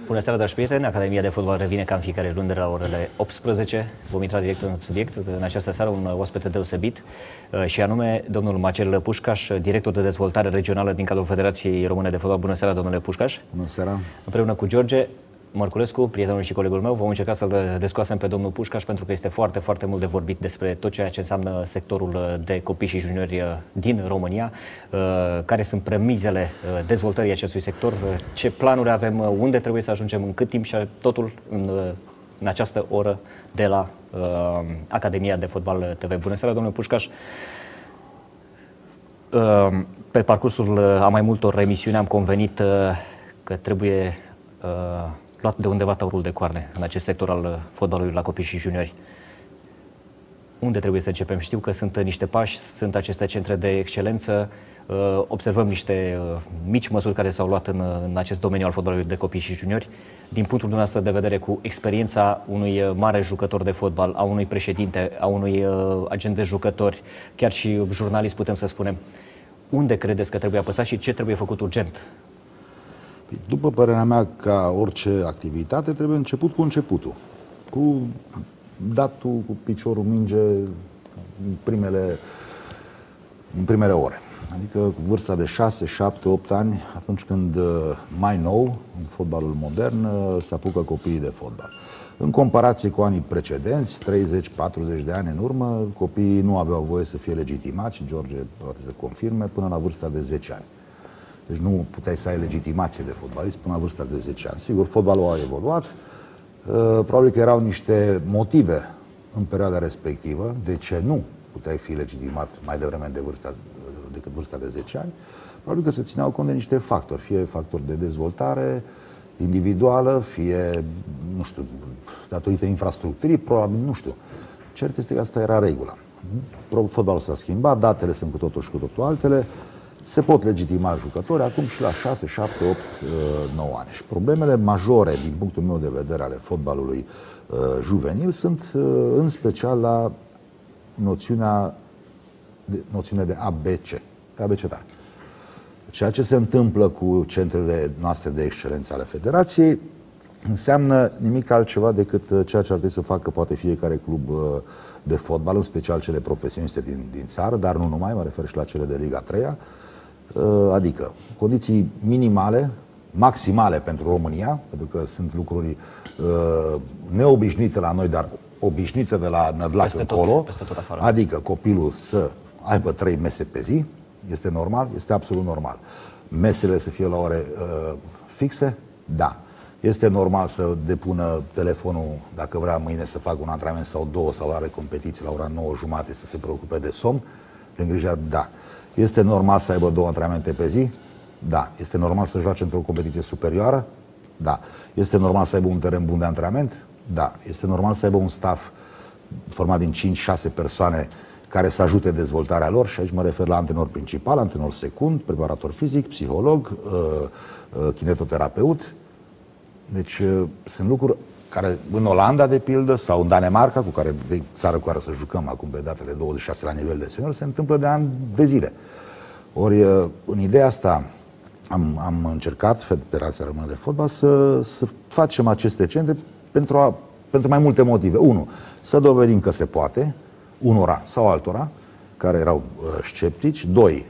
Bună seara, dragi prieteni! Academia de Fotbal revine ca în fiecare luni de la orele 18. Vom intra direct în subiect. În această seară un oaspete deosebit și anume domnul Marcel Pușcaș, director de dezvoltare regională din cadrul Federației Române de Fotbal. Bună seara, domnule Pușcaș! Bună seara! Împreună cu George Mărculescu, prietenul și colegul meu, vom încerca să-l descoasem pe domnul Pușcaș pentru că este foarte, foarte mult de vorbit despre tot ceea ce înseamnă sectorul de copii și juniori din România, care sunt premizele dezvoltării acestui sector, ce planuri avem, unde trebuie să ajungem, în cât timp și totul în această oră de la Academia de Fotbal TV. Bună seara, domnule Pușcaș! Pe parcursul a mai multor emisiuni am convenit că trebuie luat de undeva taurul de coarne în acest sector al fotbalului la copii și juniori. Unde trebuie să începem? Știu că sunt niște pași, sunt aceste centre de excelență, observăm niște mici măsuri care s-au luat în acest domeniu al fotbalului de copii și juniori. Din punctul dumneavoastră de vedere, cu experiența unui mare jucător de fotbal, a unui președinte, a unui agent de jucători, chiar și jurnalist, putem să spunem, unde credeți că trebuie apăsat și ce trebuie făcut urgent? După părerea mea, ca orice activitate, trebuie început cu începutul. Cu datul cu piciorul minge în primele ore. Adică cu vârsta de 6, 7, 8 ani, atunci când mai nou, în fotbalul modern, se apucă copiii de fotbal. În comparație cu anii precedenți, 30-40 de ani în urmă, copiii nu aveau voie să fie legitimați, și George poate să confirme, până la vârsta de 10 ani. Deci nu puteai să ai legitimație de fotbalist până la vârsta de 10 ani. Sigur, fotbalul a evoluat. Probabil că erau niște motive în perioada respectivă de ce nu puteai fi legitimat mai devreme decât vârsta de 10 ani. Probabil că se țineau cont de niște factori, fie factori de dezvoltare individuală, fie, nu știu, datorită infrastructurii, probabil, nu știu. Cert este că asta era regula. Fotbalul s-a schimbat, datele sunt cu totul și cu totul altele. Se pot legitima jucători acum și la 6, 7, 8, 9 ani. Și problemele majore, din punctul meu de vedere, ale fotbalului juvenil sunt în special la noțiunea de ABC, abecedar. Ceea ce se întâmplă cu centrele noastre de excelență ale Federației înseamnă nimic altceva decât ceea ce ar trebui să facă poate fiecare club de fotbal, în special cele profesioniste din țară, dar nu numai, mă refer și la cele de Liga 3-a, adică condiții minimale, maximale pentru România, pentru că sunt lucruri neobișnuite la noi, dar obișnuite de la Nădlac încolo, adică copilul să aibă 3 mese pe zi, este normal, este absolut normal. Mesele să fie la ore fixe, da. Este normal să depună telefonul, dacă vrea mâine să facă un antrenament sau 2 sau are competiții la ora 9:30 să se preocupe de somn, de îngrijire, da. Este normal să aibă 2 antrenamente pe zi? Da. Este normal să joace într-o competiție superioară? Da. Este normal să aibă un teren bun de antrenament? Da. Este normal să aibă un staff format din 5-6 persoane care să ajute dezvoltarea lor, și aici mă refer la antrenor principal, antrenor secund, preparator fizic, psiholog, kinetoterapeut. Deci sunt lucruri care în Olanda, de pildă, sau în Danemarca, cu care țară cu care o să jucăm acum pe datele 26 la nivel de senior, se întâmplă de ani de zile. Ori în ideea asta am încercat, Federația Română de Fotbal, să facem aceste centre pentru mai multe motive. 1. Să dovedim că se poate, unora sau altora, care erau sceptici. 2.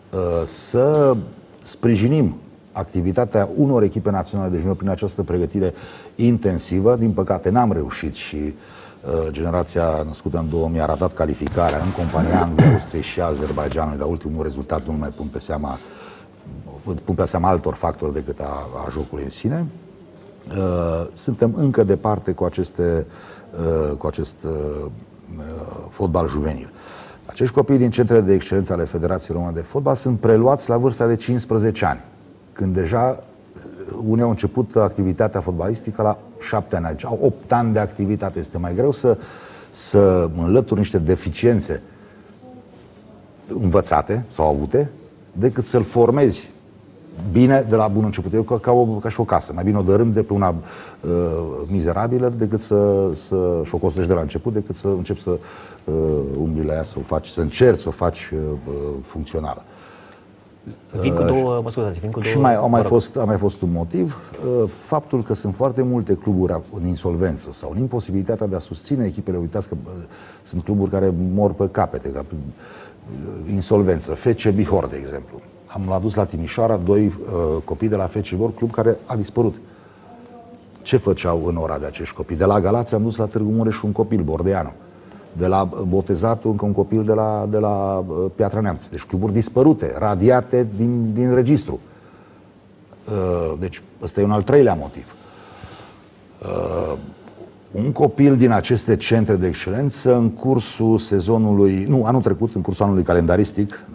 Să sprijinim activitatea unor echipe naționale de juniori prin această pregătire intensivă. Din păcate n-am reușit și generația născută în 2000 a ratat calificarea în compania Angliei, Austriei și Azerbaidjanului, dar ultimul rezultat nu mai pun pe seama altor factori decât a jocului în sine. Suntem încă departe cu acest fotbal juvenil. Acești copii din centrele de excelență ale Federației Române de Fotbal sunt preluați la vârsta de 15 ani, când deja unii au început activitatea fotbalistică la 7 ani, au 8 ani de activitate. Este mai greu să înlături niște deficiențe învățate sau avute, decât să-l formezi bine de la bun început. Eu ca și o casă. Mai bine o dărâm de pe una mizerabilă decât și o construiești de la început, decât să începi să umbli la ea, să încerci să o faci funcțională. Vin cu două, mă scuzați, vin cu două... Și a mai fost un motiv, faptul că sunt foarte multe cluburi în insolvență sau în imposibilitatea de a susține echipele. Uitați că sunt cluburi care mor pe capete, ca insolvență. FC Bihor, de exemplu. Am adus la Timișoara doi copii de la FC Bihor, club care a dispărut. Ce făceau în ora de acești copii? De la Galați am dus la Târgu Mureș un copil, Bordeanu. De la Botezatul încă un copil de la Piatra Neamț. Deci cluburi dispărute, radiate din registru. Deci ăsta e un al treilea motiv. Un copil din aceste centre de excelență în cursul sezonului, nu, anul trecut, în cursul anului calendaristic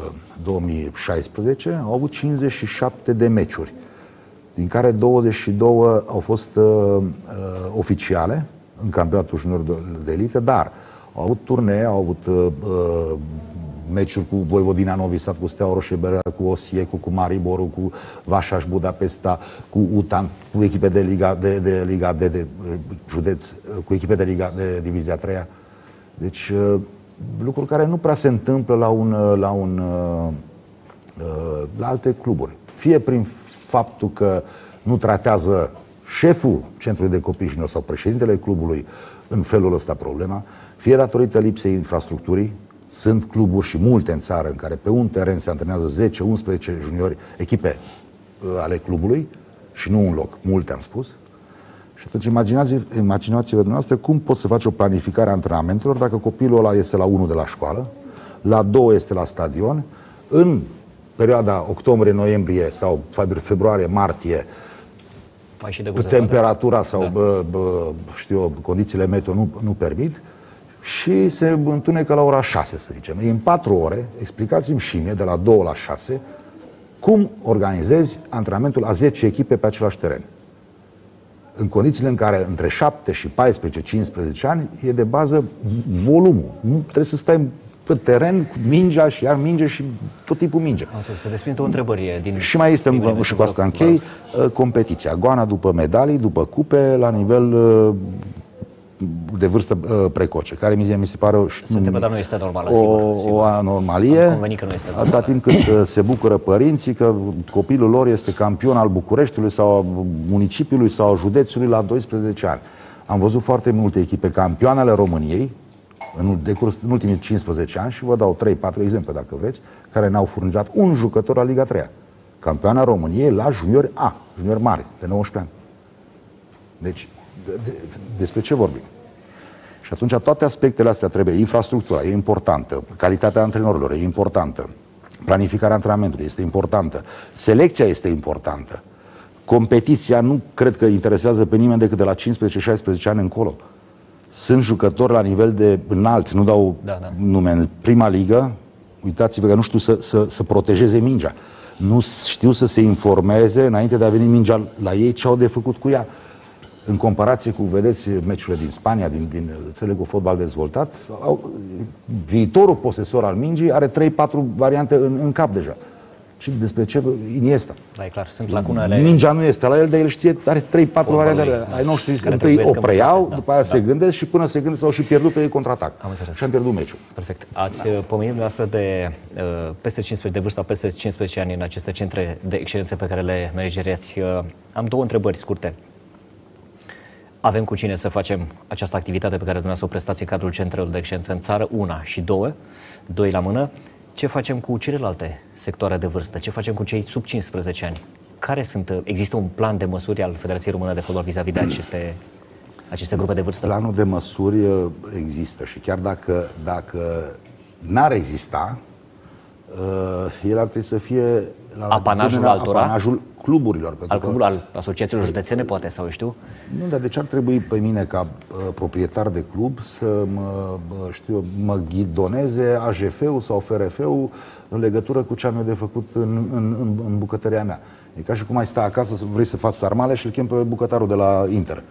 2016, au avut 57 de meciuri, din care 22 au fost oficiale în campionatul junior de elită, dar au avut turnee, au avut meciuri cu Voivodina Novi Sad, cu Steaua Roșie, cu Osiecu, cu Mariborul, cu Vașaș Budapesta, cu UTAN, cu echipe de Liga de județ, cu echipe de Liga de Divizia 3-a. Deci lucruri care nu prea se întâmplă la alte cluburi. Fie prin faptul că nu tratează șeful centrului de copii junior sau președintele clubului în felul ăsta problema, fie datorită lipsei infrastructurii. Sunt cluburi și multe în țară în care pe un teren se antrenează 10-11 juniori, echipe ale clubului și nu un loc, multe am spus. Și atunci imaginați-vă dumneavoastră cum poți să faci o planificare a antrenamentelor dacă copilul ăla este la 1 de la școală, la 2 este la stadion, în perioada octombrie-noiembrie sau februarie-martie temperatura sau condițiile meteo nu permit și se întunecă la ora 6, să zicem. În 4 ore, explicați-mi și mie, de la 2 la 6, cum organizezi antrenamentul a 10 echipe pe același teren. În condițiile în care între 7 și 14-15 ani e de bază volumul. Nu trebuie să stai pe teren cu mingea și iar minge și tot timpul minge. Se desprinde o întrebări din... Și mai este, și cu asta închei, competiția. Goana după medalii, după cupe, la nivel de vârstă precoce, care mi se pare dar nu este normală, o anomalie. Am convenit că nu este normală. Atâta timp cât se bucură părinții că copilul lor este campion al Bucureștiului sau al municipiului sau al județului la 12 ani. Am văzut foarte multe echipe campioane ale României în ultimii 15 ani și vă dau 3-4 exemple, dacă vreți, care ne-au furnizat un jucător la Liga 3-a. Campioana României la juniori A, juniori mari, de 19 ani. Deci, despre ce vorbim? Și atunci toate aspectele astea trebuie. Infrastructura e importantă, calitatea antrenorilor e importantă, planificarea antrenamentului este importantă, selecția este importantă. Competiția nu cred că interesează pe nimeni decât de la 15-16 ani încolo. Sunt jucători la nivel de înalt, nu dau nume, în prima ligă, uitați-vă că nu știu să protejeze mingea. Nu știu să se informeze înainte de a veni mingea la ei ce au de făcut cu ea. În comparație cu, vedeți, meciurile din Spania, din țările cu fotbal dezvoltat, viitorul posesor al mingii are 3-4 variante în cap deja. Și despre ce? Iniesta. Da, e clar, sunt lacunele... Mingea nu este la el, dar el știe, are 3-4 variante. Ai noștri întâi o preiau, după aia se gândesc și până se gândesc au și pierdut pe ei contraatac. Și am pierdut meciul. Perfect. Ați pomenit dumneavoastră de peste 15, de vârsta peste 15 ani în aceste centre de excelență pe care le manageriați. Am două întrebări scurte. Avem cu cine să facem această activitate pe care dumneavoastră o prestați în cadrul centrelor de excelență în țară, una și două, doi la mână. Ce facem cu celelalte sectoare de vârstă? Ce facem cu cei sub 15 ani? Există un plan de măsuri al Federației Române de Fotbal vis-a-vis de aceste grupe de vârstă? Planul de măsuri există și chiar dacă n-ar exista, el ar trebui să fie la apanajul cluburilor. Al asociațiilor județene, poate, sau știu? Nu, dar de ce ar trebui pe mine, ca proprietar de club, să mă ghidoneze AJF-ul sau FRF-ul în legătură cu ce am eu de făcut în bucătăria mea? E ca și cum ai sta acasă să vrei să faci sarmale și îl chem pe bucătarul de la Inter.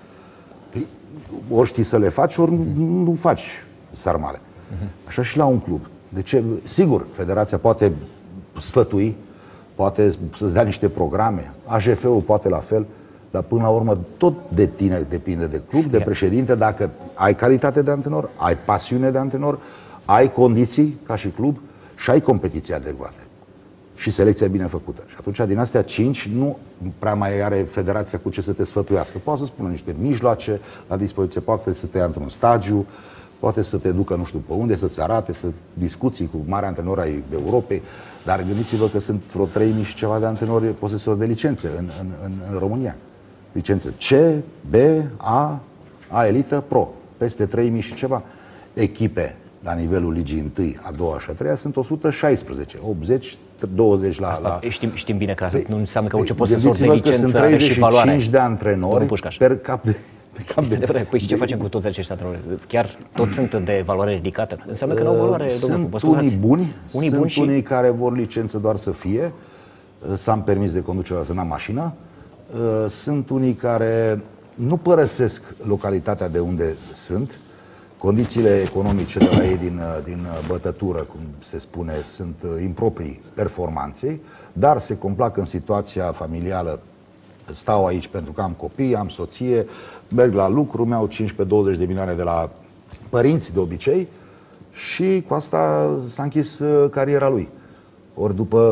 Ori știi să le faci, ori nu faci sarmale. Așa și la un club. De ce? Sigur, federația poate sfătui, poate să-ți dea niște programe, AJF-ul poate la fel, dar până la urmă tot de tine depinde de club, de președinte, dacă ai calitate de antrenor, ai pasiune de antrenor, ai condiții ca și club și ai competiții adecvate. și selecția bine făcută. Și atunci, din astea 5, nu prea mai are federația cu ce să te sfătuiască. Poate să spună niște mijloace la dispoziție, poate să te ia într-un stagiu, poate să te ducă nu știu pe unde, să-ți arate, să discuții cu mari antrenori ai Europei, dar gândiți-vă că sunt vreo 3.000 și ceva de antrenori posesori de licențe în România. Licențe C, B, A elită, Pro. Peste 3.000 și ceva. Echipe la nivelul ligii 1, a 2 și a 3 sunt 116, 80, 20 la... Asta știm bine că nu înseamnă că orice posesor de licență are și valoare. Sunt 35 de antrenori per cap de... Păi și ce facem cu toți acești antrenori? Chiar toți sunt de valoare ridicată? Înseamnă că nu au valoare, Sunt unii buni, sunt unii care vor licență doar să fie, să am permis de conducere, să n-am mașină, sunt unii care nu părăsesc localitatea de unde sunt, condițiile economice de la ei din bătătură, cum se spune, sunt improprii performanței, dar se complac în situația familială. Stau aici pentru că am copii, am soție, merg la lucru, mi-au 15-20 de milioane de la părinți de obicei și cu asta s-a închis cariera lui. Ori după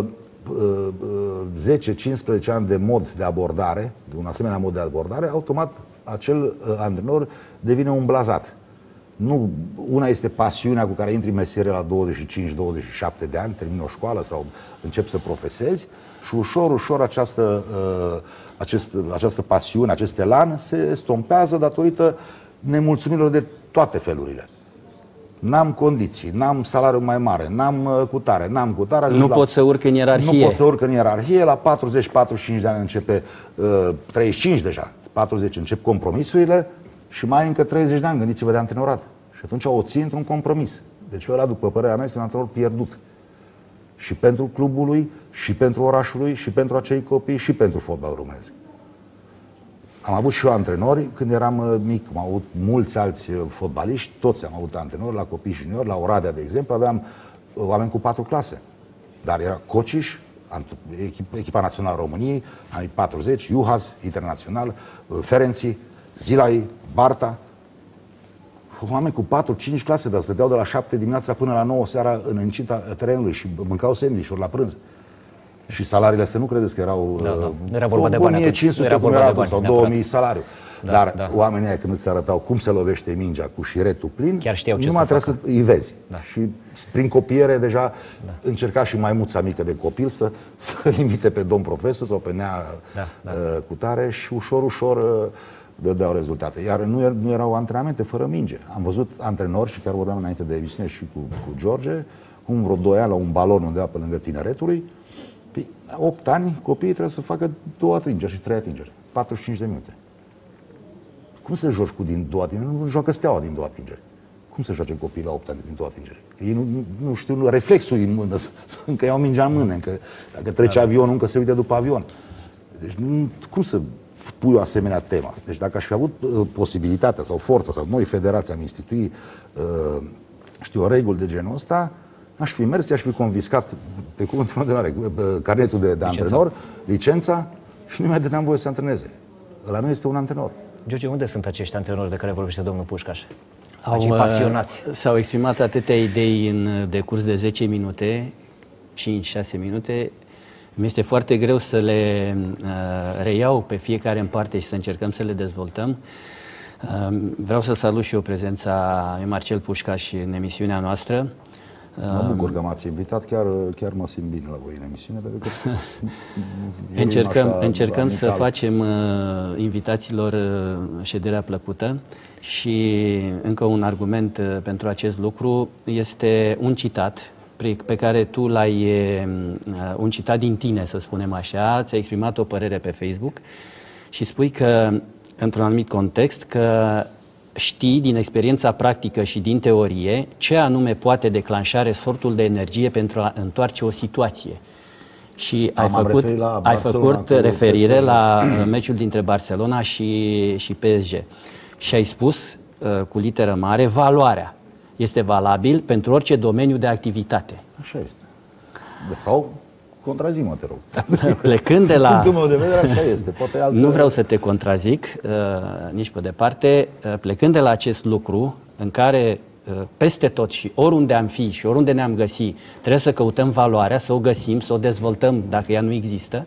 10-15 ani de mod de abordare, de un asemenea mod de abordare, automat acel antrenor devine un blazat. Nu, una este pasiunea cu care intri în meserie la 25-27 de ani, termini o școală sau începi să profesezi și ușor, ușor această pasiune, acest elan se stompează datorită nemulțumirilor de toate felurile. N-am condiții, n-am salariu mai mare, n-am cutare, n-am cutare. Nu pot să urc în ierarhie. Nu pot să urc în ierarhie. La 40-45 de ani începe, 35 deja, 40 încep compromisurile și mai ai încă 30 de ani, gândiți-vă, de antrenorat. Și atunci o ții într-un compromis. Deci ăla, după părerea mea, este un antrenor pierdut. Și pentru clubul lui, și pentru orașul lui, și pentru acei copii, și pentru fotbalul românesc. Am avut și eu antrenori când eram mic, am avut mulți alți fotbaliști, toți am avut antrenori la copii juniori, la Oradea, de exemplu, aveam oameni cu 4 clase. Dar era Cociș, echipa națională a României, anii 40, Juhas, internațional, Ferenții, Zilai, Barta, oameni cu 4-5 clase, dar stăteau de la 7 dimineața până la 9 seara în incinta terenului și mâncau sandwich-uri la prânz. Și salariile, să nu credeți că erau... Nu era vorba de bani atunci. 1500 cum era sau 2000 salariu. Dar oamenii aia, când îți arătau cum se lovește mingea cu șiretul plin, chiar știau ce numai să trebuie să îi vezi. Și prin copiere deja încerca și maimuța mică de copil să limite pe domn profesor sau pe nea cutare și ușor, ușor dădeau rezultate. Iar nu erau antrenamente fără minge. Am văzut antrenori, și chiar vorbeam înainte de emisiune și cu George, cum vreo 2 ani la un balon undeva pe lângă Tineretului, 8 ani copiii trebuie să facă 2 atingeri și 3 atingeri. 45 de minute. Cum se joci din 2 atingeri? Nu joacă Steaua din 2 atingeri. Cum se joace copiii la 8 ani din 2 atingeri? Ei nu știu reflexul în mână, încă iau mingea în mână, încă, dacă trece avionul, încă se uită după avion. Deci cum să pui o asemenea temă? Deci dacă aș fi avut posibilitatea sau forța, sau noi, federația, am instituit o reguli de genul ăsta, aș fi mers, aș fi confiscat pe cuvântul meu de mare carnetul de antrenor, licența și nu mai dădeam voie să antreneze. Ăla nu este un antrenor. George, unde sunt acești antrenori de care vorbește domnul Pușcaș? Acei pasionați. S-au exprimat atâtea idei în decurs de 10 minute, 5-6 minute. Mi-este foarte greu să le reiau pe fiecare în parte și să încercăm să le dezvoltăm. Vreau să salut și eu prezența lui Marcel Pușcaș în emisiunea noastră. Mă bucur că m-ați invitat, chiar mă simt bine la voi în emisiune, pentru că încercăm să facem invitațiilor șederea plăcută și încă un argument pentru acest lucru este un citat pe care tu l-ai, un citat din tine, să spunem așa, ți-ai exprimat o părere pe Facebook și spui că, într-un anumit context, că știi din experiența practică și din teorie ce anume poate declanșa resortul de energie pentru a întoarce o situație. Și ai făcut referire la meciul dintre Barcelona și PSG. Și ai spus cu literă mare, valoarea este valabil pentru orice domeniu de activitate. Așa este. Sau contrazi-mă, te rog. Plecând de la... Punctul meu de vedere, așa este. Poate altă... Nu vreau să te contrazic nici pe departe. Plecând de la acest lucru în care peste tot și oriunde am fi și oriunde ne-am găsi, trebuie să căutăm valoarea, să o găsim, să o dezvoltăm dacă ea nu există.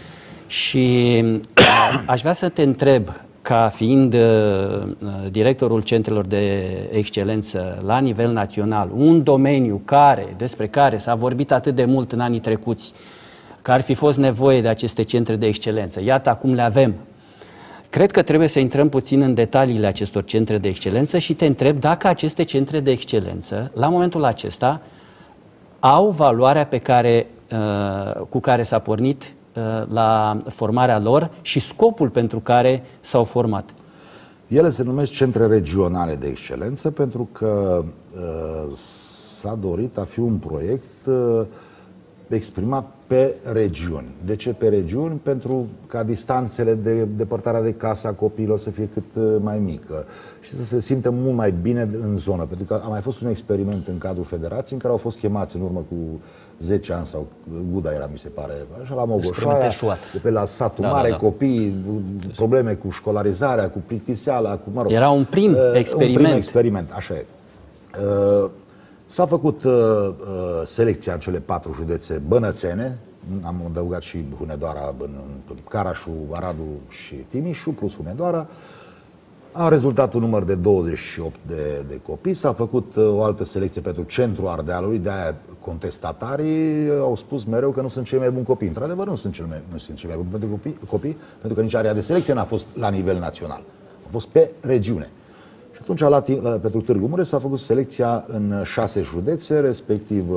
Și aș vrea să te întreb, ca fiind directorul centrelor de excelență la nivel național, un domeniu despre care s-a vorbit atât de mult în anii trecuți, că ar fi fost nevoie de aceste centre de excelență. Iată, acum le avem. Cred că trebuie să intrăm puțin în detaliile acestor centre de excelență și te întreb dacă aceste centre de excelență, la momentul acesta, au valoarea cu care s-a pornit la formarea lor și scopul pentru care s-au format. Ele se numesc centre regionale de excelență pentru că s-a dorit a fi un proiect exprimat pe regiuni. De ce pe regiuni? Pentru ca distanțele de depărtarea de casă a copiilor să fie cât mai mică și să se simtă mult mai bine în zonă. Pentru că a mai fost un experiment în cadrul federației în care au fost chemați în urmă cu 10 ani sau Guda era, mi se pare, așa, la Mogoșoaia, de pe la satul mare, copii, probleme cu școlarizarea, cu plictiseala, cu, mă rog, era un prim experiment. Un prim experiment, așa e. S-a făcut selecția în cele 4 județe bănățene, am adăugat și Hunedoara, Carașul, Aradul și Timișul, plus Hunedoara. A rezultat un număr de 28 de copii. S-a făcut o altă selecție pentru centrul Ardealului, de-aia contestatarii au spus mereu că nu sunt cei mai buni copii. Într-adevăr, nu sunt cei mai buni pentru copii, pentru că nici area de selecție n-a fost la nivel național. A fost pe regiune. Și atunci, pentru Târgu Mureș s-a făcut selecția în 6 județe, respectiv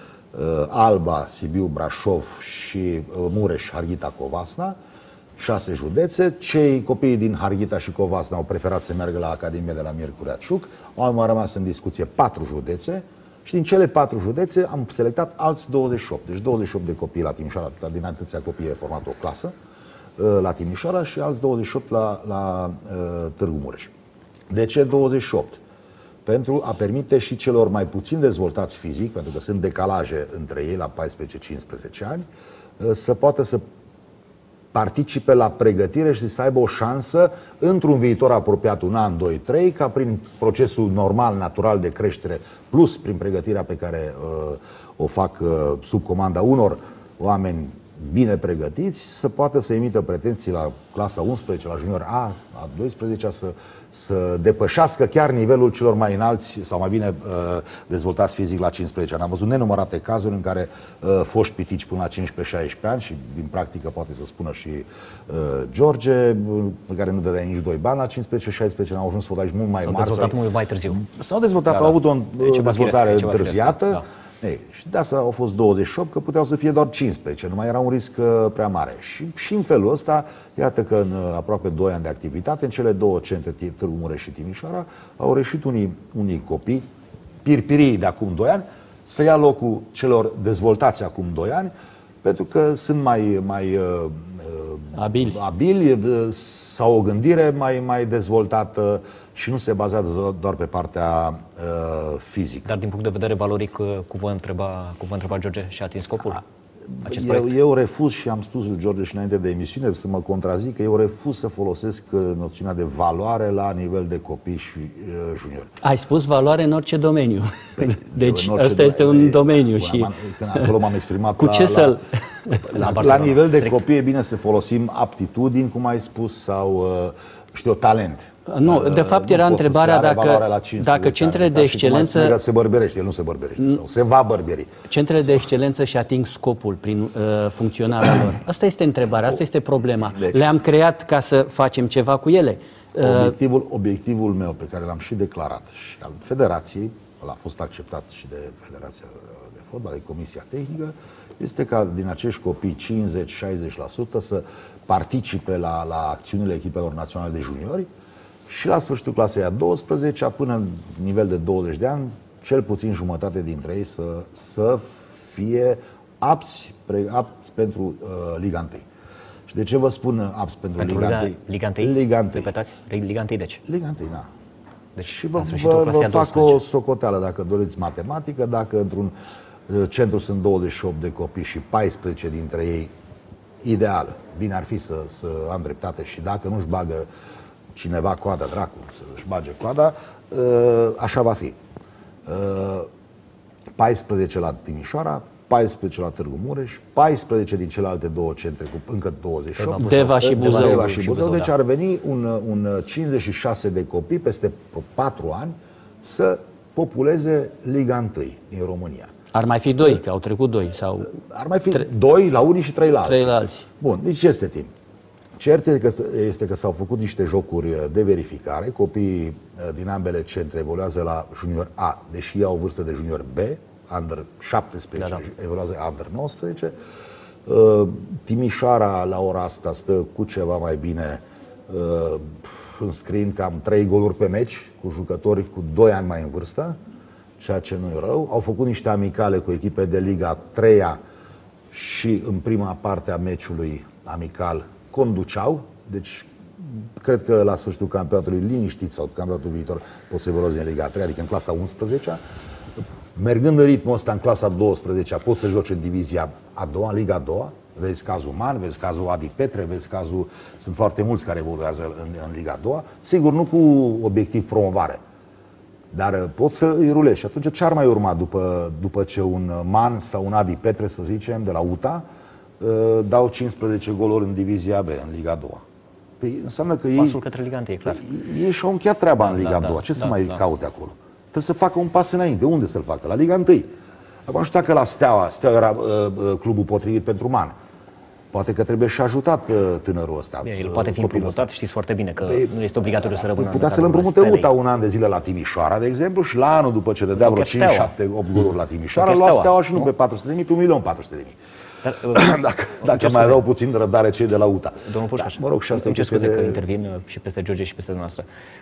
Alba, Sibiu, Brașov și Mureș, Harghita, Covasna. 6 județe. Cei copiii din Harghita și Covasna au preferat să meargă la Academia de la Miercurea Ciuc. Au mai rămas în discuție 4 județe și din cele 4 județe am selectat alți 28. Deci 28 de copii la Timișoara, din atâția copii e format o clasă la Timișoara și alți 28 la Târgu Mureș. De ce 28? Pentru a permite și celor mai puțin dezvoltați fizic, pentru că sunt decalaje între ei la 14-15 ani, să poată să participe la pregătire și să aibă o șansă într-un viitor apropiat, un an, 2, 3, ca prin procesul normal, natural de creștere, plus prin pregătirea pe care o fac sub comanda unor oameni bine pregătiți, să poată să emită pretenții la clasa 11, la junior A, a 12-a, să depășească chiar nivelul celor mai înalți sau mai bine dezvoltați fizic la 15 ani. Am văzut nenumărate cazuri în care foști pitici până la 15-16 ani și din practică poate să spună și George, pe care nu dădea nici 2 bani la 15-16 ani, au ajuns fotbaliști mult mai mari. S-au dezvoltat mult mai târziu. S-au dezvoltat, au avut o dezvoltare întârziată. Da. Ei, și de asta au fost 28, că puteau să fie doar 15, nu mai era un risc prea mare. Și în felul ăsta, iată că în aproape 2 ani de activitate, în cele 2 centre, Târgu Mureș și Timișoara, au reușit unii copii, pirpirii de acum 2 ani, să ia locul celor dezvoltați acum 2 ani, pentru că sunt mai abili, sau o gândire mai dezvoltată și nu se bazează doar pe partea fizică. Dar din punct de vedere valoric, cum vă întreba George, și-a atins scopul acest proiect? Eu refuz, și am spus lui George și înainte de emisiune, să mă contrazic, că eu refuz să folosesc noțiunea de valoare la nivel de copii și juniori. Ai spus valoare în orice domeniu. Deci ăsta este un domeniu. Și acolo m-am exprimat. Cu ce să-l... La nivel de copii e bine să folosim aptitudini, cum ai spus, sau talent. Nu, de fapt era întrebarea dacă centrele de excelență... Se bărbărește, el nu se bărbărește, sau se va bărberi. Centrele de excelență și ating scopul prin funcționarea lor. Asta este întrebarea, asta este problema. Deci, le-am creat ca să facem ceva cu ele. Obiectivul meu, pe care l-am și declarat, și al Federației, a fost acceptat și de Federația de Fotbal, de Comisia Tehnică, este ca din acești copii 50-60% să participe la acțiunile echipelor naționale de juniori și la sfârșitul clasei a 12-a, până în nivel de 20 de ani, cel puțin jumătate dintre ei să fie apți pentru Liga 1. Și de ce vă spun apți pentru Liga 1? Liga 1? Liga 1. Repetați? Liga 1, deci? Liga 1, da. Deci, și vă fac o socoteală, dacă doriți matematică, dacă într-un centru sunt 28 de copii și 14 dintre ei ideală. Bine ar fi să am dreptate și dacă nu-și bagă cineva coada, dracu, să-și bage coada, așa va fi. 14 la Timișoara, 14 la Târgu Mureș, 14 din celelalte două centre cu încă 28. Deva și Buzău. Deva și Buzău. Deci da. ar veni un 56 de copii peste 4 ani să populeze Liga 1 din România. Ar mai fi 2, că au trecut 2 sau... Ar mai fi 2 la unii și 3 la alții. 3 la alții. Bun, deci este timp. Cert este că s-au făcut niște jocuri de verificare. Copiii din ambele centre evoluează la junior A, deși au vârstă de junior B, under 17, da. Evoluează under 19. Timișoara la ora asta stă cu ceva mai bine, înscriind cam 3 goluri pe meci, cu jucători cu 2 ani mai în vârstă, ceea ce nu e rău. Au făcut niște amicale cu echipe de Liga 3-a și în prima parte a meciului amical conduceau, deci cred că la sfârșitul campionatului liniștit sau campionatul viitor pot să evolueze în Liga 3, adică în clasa 11-a. Mergând în ritmul ăsta în clasa 12-a, poți să joci în divizia a doua, Liga a doua. Vezi cazul Man, vezi cazul Adi Petre, vezi cazul... Sunt foarte mulți care evoluează în Liga a doua. Sigur, nu cu obiectiv promovare, dar poți să îi rulezi. Și atunci ce ar mai urma după ce un Man sau un Adi Petre, să zicem, de la UTA, dau 15 goluri în divizia B, în Liga a doua? Păi înseamnă că Pasul către Liga 1, e clar. Ei și-au încheiat treaba în Liga a doua. Ce să mai caute acolo? Trebuie să facă un pas înainte. Unde să-l facă? La Liga 1. Acum știu că la Steaua era clubul potrivit pentru Man. Poate că trebuie și ajutat tânărul ăsta. Bine, el poate fi împrumutat, știți foarte bine că nu este obligatoriu să rămână. Putea să-l împrumute UTA un an de zile la Timișoara, de exemplu, și la anul după ce dădea vreo 5, 7, 8 goluri la Timișoara, lua Steaua și nu pe 400.000, pe 1.400.000. Dacă mai aveau puțin răbdare cei de la UTA. Domnul Pușcaș, mă rog, și asta îmi scuze că intervin și peste George și peste dumneavoastră.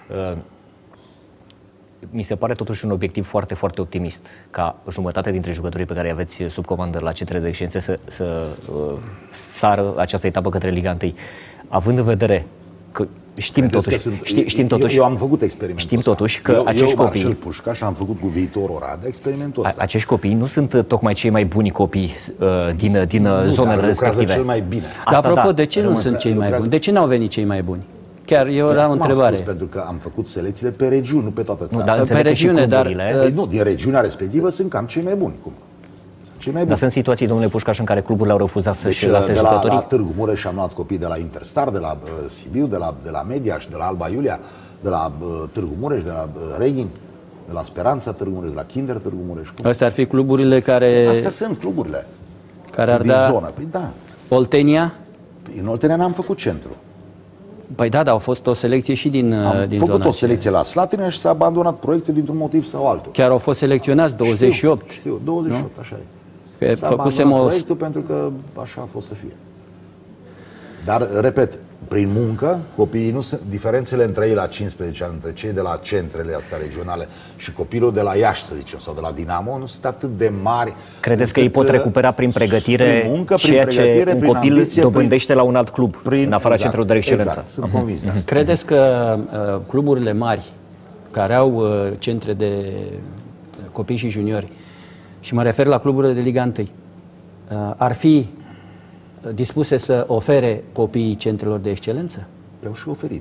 Mi se pare totuși un obiectiv foarte, foarte optimist ca jumătate dintre jucătorii pe care îi aveți sub comandă la centrele de excelență să sară această etapă către Liga 1. Având în vedere că știm totuși, eu am făcut experimentul știm totuși că acești copii, Marcel Pușcaș, am făcut cu Viitor Oradea experimentul ăsta. Acești copii nu sunt tocmai cei mai buni copii din zonele respective. Cel mai bine. Dar apropo, de ce nu sunt cei mai buni? De ce n-au venit cei mai buni? Chiar eu am o întrebare. Pentru că am făcut selecțiile pe regiuni, nu pe toată țara. Dar pe regiune, dar... Nu, din regiunea respectivă sunt cam cei mai buni. Cum? Cei mai buni. Dar sunt situații, domnule Pușcaș, în care cluburile au refuzat să-și lase jucătorii? La Târgu Mureș am luat copii de la Interstar, de la Sibiu, de la Mediaș, de la Alba Iulia, de la Târgu Mureș, de la Reghin, de la Speranța Târgu Mureș, de la Kinder Târgu Mureș. Astea ar fi cluburile care... Astea sunt cluburile. Care ar din da... zonă. Păi da. Oltenia? În Oltenia n-am făcut centru. Păi da, dar au fost o selecție și din zona Am făcut o selecție la Slatina și s-a abandonat proiectul dintr-un motiv sau altul. Chiar au fost selecționați 28. Știu 28, nu? Așa e. Că S-a abandonat proiectul pentru că așa a fost să fie. Dar, repet, prin muncă, copiii nu sunt... Diferențele între ei la 15 ani, între cei de la centrele astea regionale și copilul de la Iași, să zicem, sau de la Dinamo, nu sunt atât de mari. Credeți că ei pot recupera prin pregătire prin muncă, ceea ce un copil ambiție, dobândește la un alt club, în afara centrelor de excelență? Exact, sunt convins de asta. Credeți că cluburile mari, care au centre de copii și juniori, și mă refer la cluburile de Liga 1, ar fi dispuse să ofere copiii centrelor de excelență? Le-au și oferit.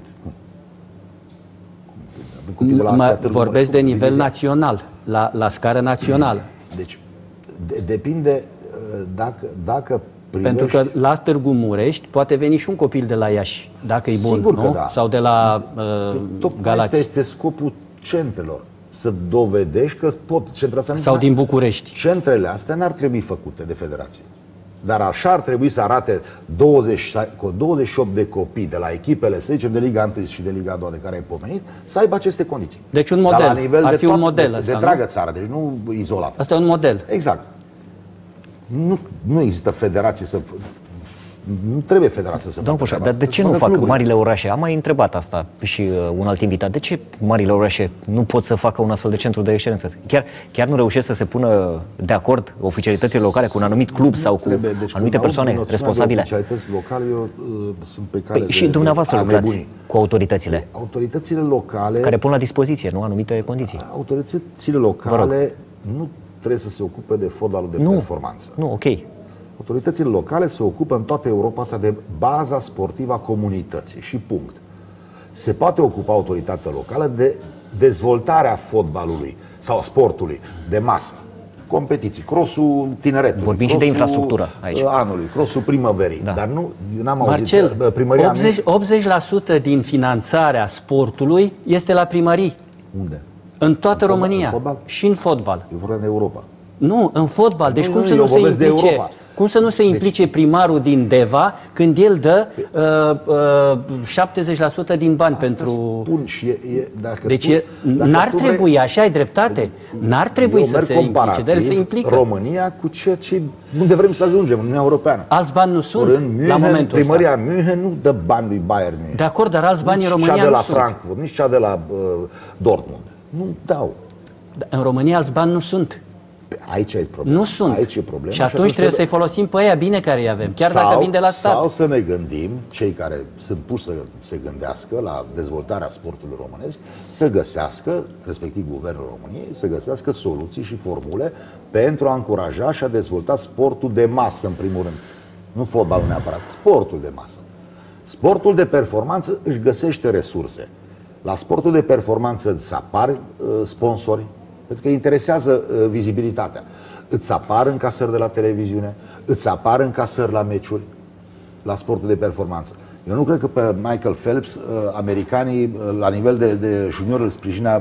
Vorbesc de nivel național, la scară națională. Deci, depinde dacă privești... Pentru că la Târgu Mureș poate veni și un copil de la Iași, dacă e bun, sigur nu? Că da. Sau de la Galați. Asta este scopul centrelor. Să dovedești că pot... Sau din București. Centrele astea n-ar trebui făcute de federație. Dar așa ar trebui să arate 28 de copii de la echipele, să zicem, de Liga 1 și de Liga a doua de care ai pomenit, să aibă aceste condiții. Deci un model. Dar la nivel ar fi un model de întreagă țară, deci nu izolat. Asta e un model. Exact. Nu există federație să... Nu trebuie federația să facă treaba. Dar de ce nu fac cluburile? Marile orașe? Am mai întrebat asta și un alt invitat. De ce marile orașe nu pot să facă un astfel de centru de excelență? Chiar nu reușesc să se pună de acord oficialitățile locale cu un anumit club sau cu anumite persoane responsabile? Oficialități locale, eu sunt pe cale și dumneavoastră lucrați cu autoritățile. Autoritățile locale... Care pun la dispoziție, nu? Anumite condiții. Autoritățile locale nu trebuie să se ocupe de fotbalul de performanță. Nu, ok. Autoritățile locale se ocupă în toată Europa asta de baza sportivă a comunității și punct. Se poate ocupa autoritatea locală de dezvoltarea fotbalului sau sportului de masă. Competiții, crossul tineretului, vorbim și de infrastructură aici. Anului, crossul primăverii. Da. Dar nu, n-am auzit. Marcel, Primăria 80% din finanțarea sportului este la primării. Unde? În toată România. În fotbal? Și în fotbal. Eu vorbesc de Europa. Nu, în fotbal. Deci cum să eu nu se vorbesc de implice? Europa. Cum să nu se implice primarul din Deva când el dă 70% din bani pentru... Spun și dacă deci dacă n-ar tu trebui, vrei... așa ai dreptate, n-ar trebui Eu să merg se implice, dar se implică. România cu ceea ce unde vrem să ajungem, în Uniunea Europeană. Alți bani nu sunt München, la momentul primăria ăsta. München nu dă bani lui Bayern München. De acord, dar alți bani nici în România cea de la nu sunt. Frankfurt, nici cea de la Dortmund. Nu dau. În România alți bani nu sunt. Aici e problema. Nu sunt. Aici e problema. Și atunci trebuie să-i folosim pe aia bine care îi avem, chiar dacă vin de la stat. Sau să ne gândim, cei care sunt puși să se gândească la dezvoltarea sportului românesc, să găsească, respectiv Guvernul României, să găsească soluții și formule pentru a încuraja și a dezvolta sportul de masă, în primul rând. Nu fotbalul neapărat, sportul de masă. Sportul de performanță își găsește resurse. La sportul de performanță îți apar sponsori, pentru că interesează vizibilitatea. Îți apar încasări de la televiziune, îți apar încasări la meciuri, la sportul de performanță. Eu nu cred că pe Michael Phelps americanii la nivel de junior îl sprijinea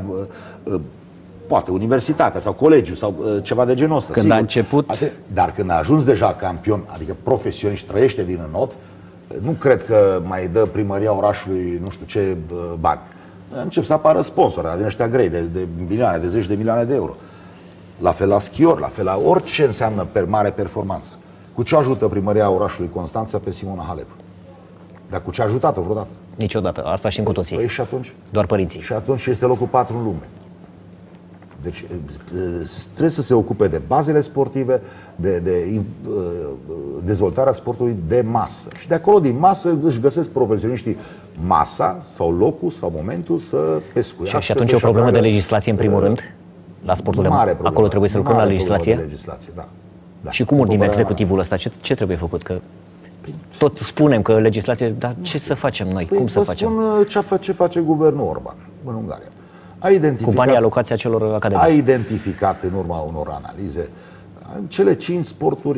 poate universitatea sau colegiul sau ceva de genul ăsta. Când sigur. a început... Dar când a ajuns deja campion, adică profesionist, trăiește din înot, nu cred că mai dă primăria orașului nu știu ce bani. Încep să apară sponsori, din ăștia grei, de milioane, de zeci de milioane de euro. La fel la schior, la fel la orice înseamnă mare performanță. Cu ce ajută primăria orașului Constanța pe Simona Halep? Dar cu ce a ajutat-o vreodată? Niciodată. Asta știm cu toții. Păi și atunci? Doar părinții. Și atunci este locul 4 în lume. Deci trebuie să se ocupe de bazele sportive, de dezvoltarea sportului de masă. Și de acolo, din masă, își găsesc profesioniștii masa sau locul sau momentul să pescuiască. Și atunci e o problemă de legislație, în primul rând, la sportul de masă. Acolo trebuie să lucrăm la legislație. Da. Da. Și cum urmim executivul ăsta? Ce trebuie făcut? Că tot spunem că legislație, dar ce să facem noi? Cum să facem? Spun ce face guvernul Orban în Ungaria. Cu banii alocați acelor academii. A identificat în urma unor analize cele 5 sporturi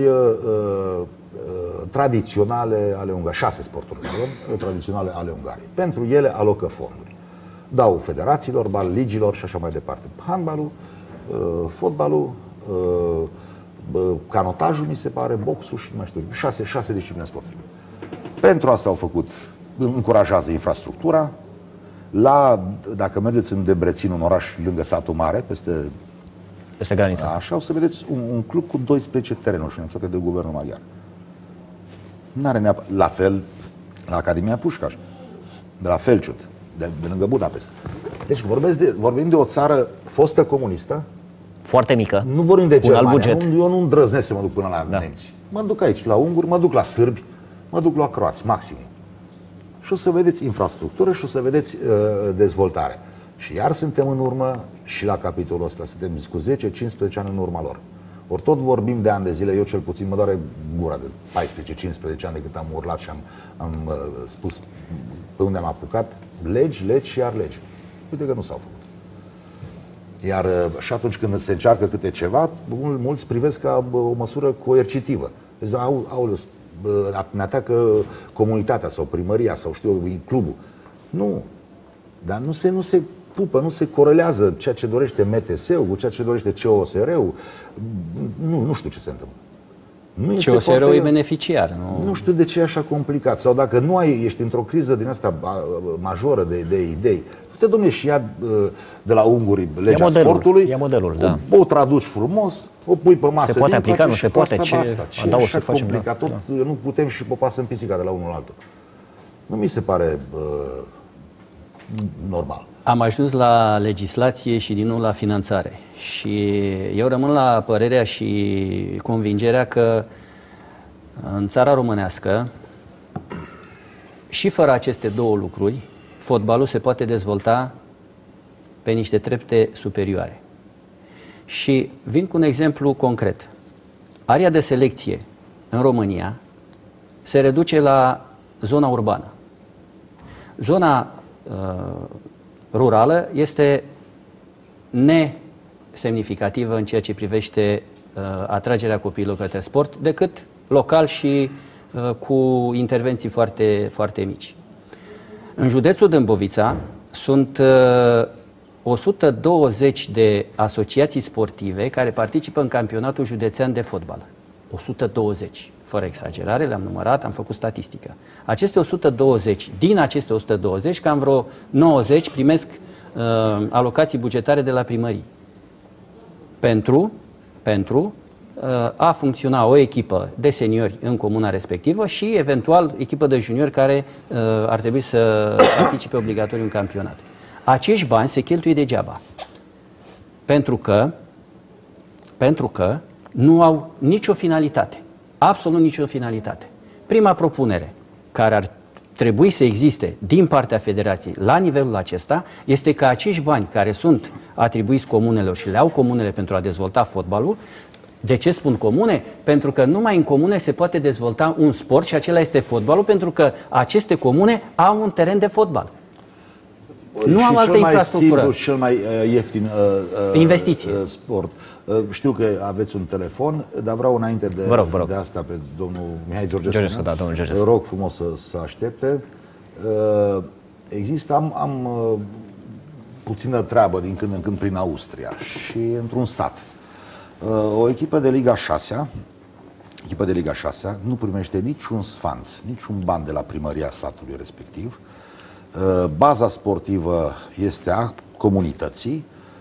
tradiționale ale Ungariei, 6 sporturi tradiționale ale Ungariei. Pentru ele alocă fonduri. Dau federațiilor, bani ligilor și așa mai departe. Handbalul, fotbalul, canotajul, mi se pare, boxul și mai știu, 6 discipline sportive. Pentru asta au făcut, încurajează infrastructura. Dacă mergeți în Debrețin, un oraș lângă satul mare, peste graniță. Așa, o să vedeți un club cu 12 terenuri finanțate de guvernul maghiar. N-are neapărat. La fel, la Academia Pușcaș, de la Felciut, de lângă Budapest. Deci vorbim de o țară fostă comunistă. Foarte mică. Nu vorbim de Germania. Buget. Eu nu îndrăznesc să mă duc până la nemți. Mă duc aici, la unguri, mă duc la sârbi, mă duc la croați, maxim. Și o să vedeți infrastructură și o să vedeți dezvoltare. Și iar suntem în urmă și la capitolul ăsta. Suntem cu 10-15 ani în urma lor. Ori tot vorbim de ani de zile, eu cel puțin mă doare gura de 14-15 ani de cât am urlat și am spus pe unde am apucat, legi și iar legi. Uite că nu s-au făcut. Iar și atunci când se încearcă câte ceva, mulți privesc ca o măsură coercitivă. Deci, ne atacă comunitatea sau primăria sau știu eu, clubul. Nu. Dar nu se pupă, nu se corelează ceea ce dorește MTS-ul cu ceea ce dorește COSR-ul. Nu știu ce se întâmplă. COSR-ul e beneficiar. Nu știu de ce e așa complicat. Sau dacă nu ești într-o criză din asta majoră de idei, te domne și ia de la unguri legea sportului, ia modelul, da. O traduci frumos, o pui pe masă. Se poate aplica, nu se poate, ce adaug să facem? Complicat, tot, nu putem și popasăm pisica de la unul la altul. Nu mi se pare normal. Am ajuns la legislație și din nou la finanțare. Și eu rămân la părerea și convingerea că în țara românească și fără aceste două lucruri, fotbalul se poate dezvolta pe niște trepte superioare. Și vin cu un exemplu concret. Area de selecție în România se reduce la zona urbană. Zona rurală este semnificativă în ceea ce privește atragerea copiilor către sport decât local și cu intervenții foarte, foarte mici. În județul Dâmbovița sunt 120 de asociații sportive care participă în campionatul județean de fotbal. 120, fără exagerare, le-am numărat, am făcut statistică. Aceste 120, din aceste 120, cam vreo 90 primesc alocații bugetare de la primării. Pentru a funcționa o echipă de seniori în comuna respectivă și, eventual, echipă de juniori care ar trebui să participe obligatoriu în campionat. Acești bani se cheltuie degeaba. Pentru că nu au nicio finalitate. Absolut nicio finalitate. Prima propunere care ar trebui să existe din partea Federației la nivelul acesta este că acești bani care sunt atribuiți comunelor și le au comunele pentru a dezvolta fotbalul. De ce spun comune? Pentru că numai în comune se poate dezvolta un sport și acela este fotbalul, pentru că aceste comune au un teren de fotbal. Nu am altă infrastructură. Sigur, cel mai ieftin investiție. Sport. Știu că aveți un telefon, dar vreau înainte de asta pe domnul Mihai Georgescu. Da, domnul Georgescu. Rog frumos să aștepte. Există, am puțină treabă din când în când prin Austria și într-un sat. O echipă de Liga 6 nu primește niciun sfanț, niciun ban de la primăria satului respectiv. Baza sportivă este a comunității.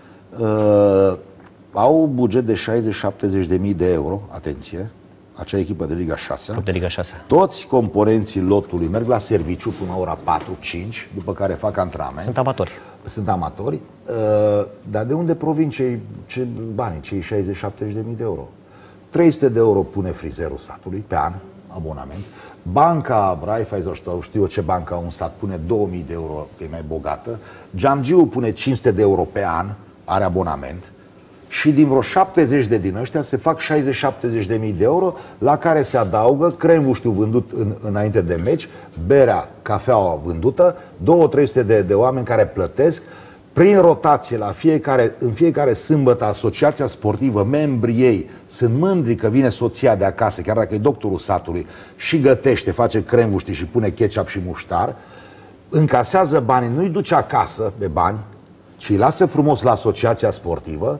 Au buget de 60-70 de mii de euro, atenție, acea echipă de Liga 6. De Liga 6. Toți componenții lotului merg la serviciu până la ora 4-5, după care fac antrenament. Sunt amatori. Dar de unde provin banii, cei 60-70 de mii de euro? 300 de euro pune frizerul satului pe an, abonament. Banca Raiffeisen, știu eu ce bancă un sat, pune 2000 de euro, că e mai bogată. Geamgiu pune 500 de euro pe an, are abonament. Și din vreo 70 din ăștia se fac 60-70 de mii de euro, la care se adaugă cremvuștiul vândut înainte de meci, berea, cafeaua vândută, 200-300 de oameni care plătesc. Prin rotație, în fiecare sâmbătă, asociația sportivă, membrii ei sunt mândri că vine soția de acasă, chiar dacă e doctorul satului, și gătește, face cremvuști și pune ketchup și muștar, încasează banii, nu-i duce acasă de bani, ci îi lasă frumos la asociația sportivă.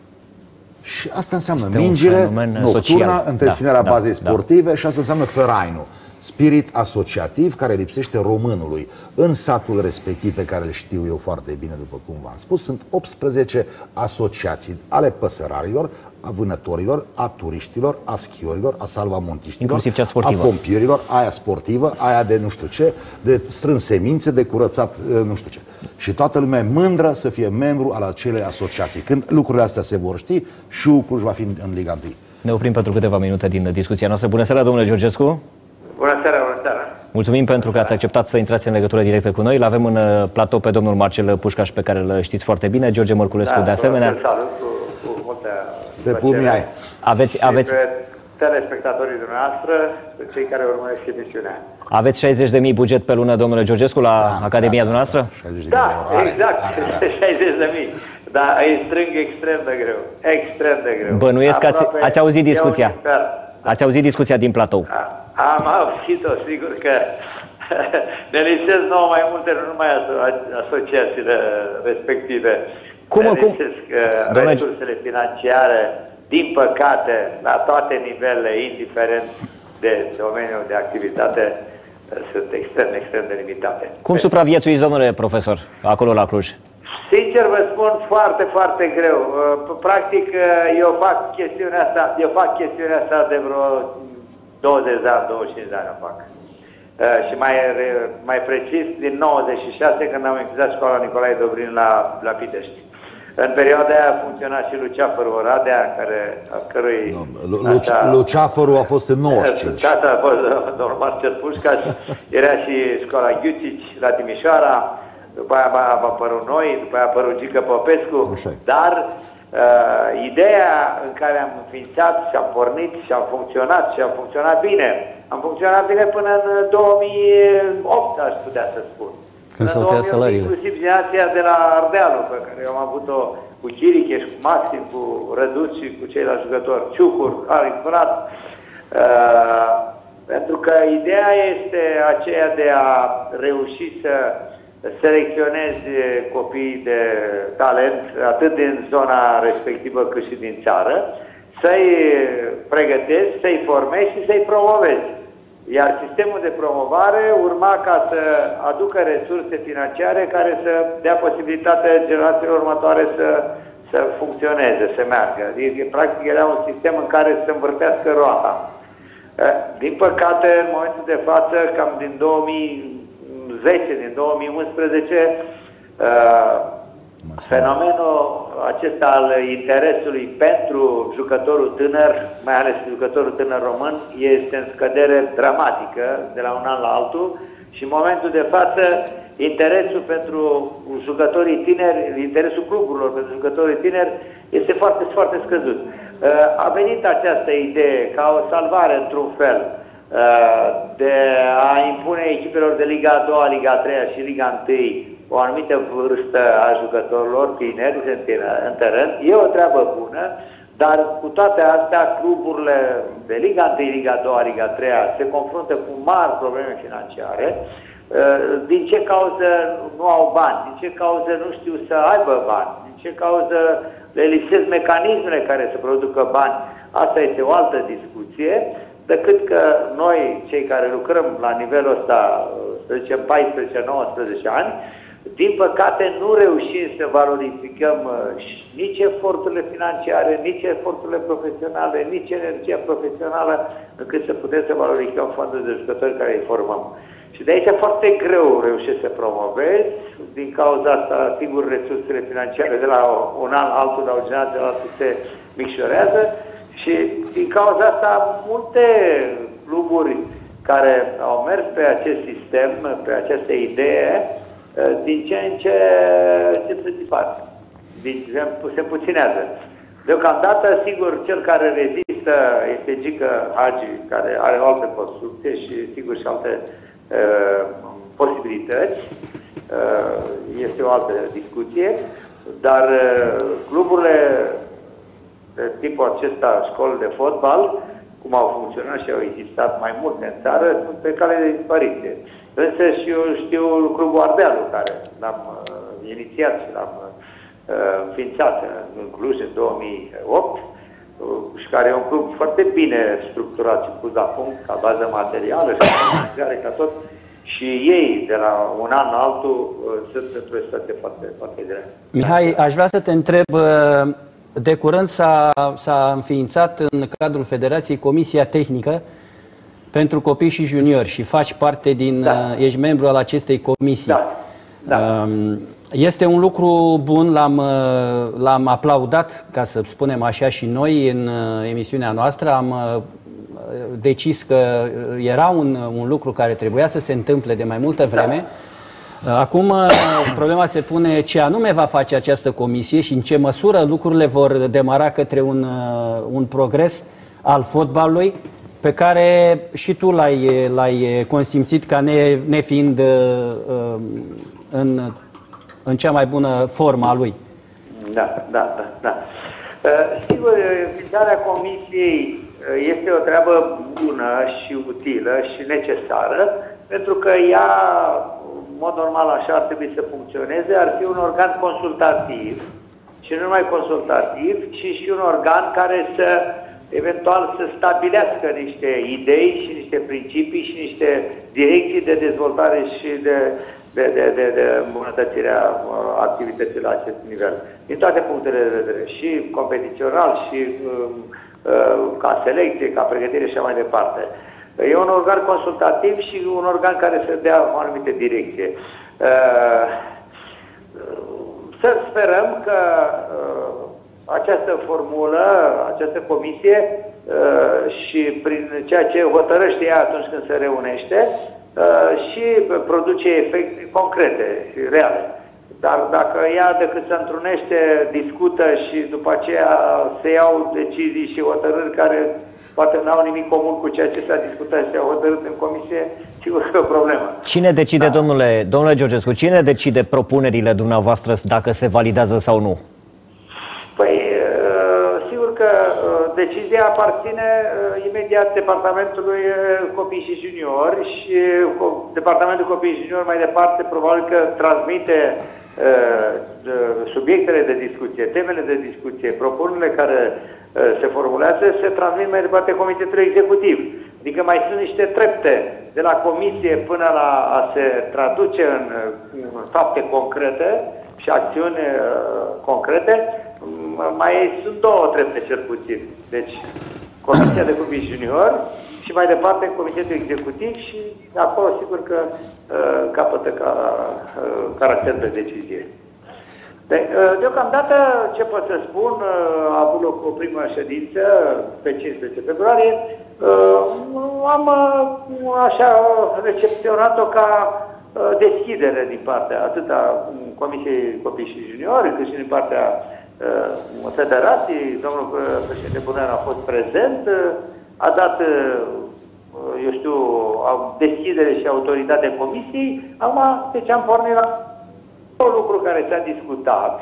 Și asta înseamnă mingile, nocturna, întreținerea bazei sportive și asta înseamnă fărainul. Spirit asociativ care lipsește românului. În satul respectiv, pe care îl știu eu foarte bine, după cum v-am spus, sunt 18 asociații ale păsărarilor, a vânătorilor, a turiștilor, a schiorilor, a salvamontiștilor, a pompierilor, aia sportivă, aia de nu știu ce, de strâns semințe, de curățat nu știu ce. Și toată lumea e mândră să fie membru al acelei asociații. Când lucrurile astea se vor ști, și Cluj va fi în Liga 1. Ne oprim pentru câteva minute din discuția noastră. Bună seara, domnule Georgescu! Bună seara, bună seara! Mulțumim pentru că ați acceptat să intrați în legătură directă cu noi. L-avem în platou pe domnul Marcel Pușcaș, pe care îl știți foarte bine, George Mărculescu de asemenea. Salut cu multă plăcere. Aveți pe telespectatorii dumneavoastră, pe cei care urmăresc emisiunea. Aveți 60.000 buget pe lună, domnule Georgescu, la Academia dumneavoastră? Da, exact, 60.000. Dar îi strâng extrem de greu, extrem de greu. Bănuiesc că ați auzit discuția. Ați auzit discuția din platou. Am auzit-o, sigur că ne lipsesc nouă mai multe, nu numai asociațiile respective. Ne lipsesc resursele financiare, din păcate, la toate nivelele, indiferent de domeniul de activitate, sunt extrem de limitate. Cum supraviețuiți, domnule profesor, acolo la Cluj? Sincer vă spun, foarte, foarte greu. Practic, eu fac chestiunea asta de vreo 20 de ani, 25 de ani o fac. Și mai precis, din 96, când am închizat școala Nicolae Dobrin la Pitești. În perioada aia a funcționat și Luceafărul Oradea, cărui... Luceafărul a fost în 95. Tata a fost domnul Marcel Pușcaș, era și școala Ghiuțici la Timișoara, după aia am apărut noi, după aia a apărut Gică Popescu, dar ideea în care am înființat și am pornit și am funcționat și am funcționat bine. Am funcționat bine până în 2008, aș putea să spun. Când s-au tăiat salariile. Inclusiv generația de la Ardealul, pe care eu am avut-o cu Chiriche și cu Maxim, cu Răduț și cu ceilalți jucători, Ciucur, Aric Murat, pentru că ideea este aceea de a reuși să selecționezi copiii de talent, atât din zona respectivă cât și din țară, să-i pregătești, să-i formezi și să-i promovezi. Iar sistemul de promovare urma ca să aducă resurse financiare care să dea posibilitatea generațiilor următoare să funcționeze, să meargă. Adică, practic, era un sistem în care să învârtească roata. Din păcate, în momentul de față, cam din 2010, din 2011, fenomenul acesta al interesului pentru jucătorul tânăr, mai ales jucătorul tânăr român, este în scădere dramatică de la un an la altul și în momentul de față interesul pentru jucătorii tineri, interesul cluburilor pentru jucătorii tineri este foarte, foarte scăzut. A venit această idee ca o salvare într-un fel de a impune echipelor de Liga a 2, Liga a 3 și Liga 1 o anumită vârstă a jucătorilor tineri în teren. E o treabă bună, dar cu toate astea, cluburile de Liga 1, Liga 2, Liga 3 se confruntă cu mari probleme financiare. Din ce cauză nu au bani? Din ce cauză nu știu să aibă bani? Din ce cauză le lipsesc mecanismele care să producă bani? Asta este o altă discuție, decât că noi, cei care lucrăm la nivelul ăsta, să zicem 14-19 ani, din păcate nu reușim să valorificăm nici eforturile financiare, nici eforturile profesionale, nici energia profesională, încât să putem să valorificăm fondul de jucători care îi formăm. Și de aici foarte greu reușești să promovezi, din cauza asta, sigur, resursele financiare de la un an altul, la o generație la altul se micșorează și din cauza asta multe cluburi care au mers pe acest sistem, pe această idee, din ce în ce se dispar, se împuținează. Deocamdată, sigur, cel care rezistă este Gică Hagi, care are o altă construcție și, sigur, și alte posibilități. Este o altă discuție, dar cluburile de tipul acesta, școli de fotbal, cum au funcționat și au existat mai multe în țară, sunt pe cale de dispariție. Însă și eu știu Clubul Ardealul, care l-am inițiat și l-am înființat în Cluj în 2008 și care e un club foarte bine structurat și pus la punct ca bază materială și ca tot. Și ei, de la un an la altul, sunt într-o situație foarte, foarte grea. Mihai, aș vrea să te întreb, de curând s-a înființat în cadrul Federației Comisia Tehnică pentru copii și juniori și faci parte din, ești membru al acestei comisii. Da. Da. Este un lucru bun, l-am aplaudat, ca să spunem așa, și noi în emisiunea noastră. Am decis că era un lucru care trebuia să se întâmple de mai multă vreme. Acum problema se pune ce anume va face această comisie și în ce măsură lucrurile vor demara către un progres al fotbalului, pe care și tu l-ai consimțit ca nefiind în cea mai bună formă a lui. Da. Sigur, înființarea comisiei este o treabă bună și utilă și necesară, pentru că ea, în mod normal, așa ar trebui să funcționeze, ar fi un organ consultativ și nu numai consultativ, ci și un organ care să eventual să stabilească niște idei și niște principii și niște direcții de dezvoltare și de îmbunătățirea activității la acest nivel. Din toate punctele de vedere, și competițional, și ca selecție, ca pregătire și așa mai departe. E un organ consultativ și un organ care să dea o anumită direcție. Să sperăm că această formulă, această comisie și prin ceea ce hotărăște ea atunci când se reunește și produce efecte concrete și reale. Dar dacă ea decât să întrunește, discută și după aceea se iau decizii și hotărâri care poate n-au nimic comun cu ceea ce s-a discutat și s-a hotărât în comisie, sigur că e o problemă. Cine decide, domnule Georgescu, cine decide propunerile dumneavoastră dacă se validează sau nu? decizia aparține imediat Departamentului Copii și Juniori și Departamentul Copii și Juniori mai departe probabil că transmite subiectele de discuție, temele de discuție, propunerile care se formulează, se transmit mai departe Comitetului Executiv. Adică mai sunt niște trepte de la comisie până la a se traduce în fapte concrete și acțiuni concrete. Mai sunt două trepte cel puțin. Deci Comisia de Copii Juniori și mai departe Comitetul Executiv și acolo sigur că capătă caracter de decizie. Deocamdată, ce pot să spun, a avut loc o primă ședință pe 15 februarie. Am așa recepționat-o ca deschidere din partea atât a Comisiei Copii și Juniori, cât și din partea Federației. Domnul președinte Bunean a fost prezent, a dat, eu știu, deschidere și autoritate Comisiei. Acum, deci am pornit la un lucru care s-a discutat,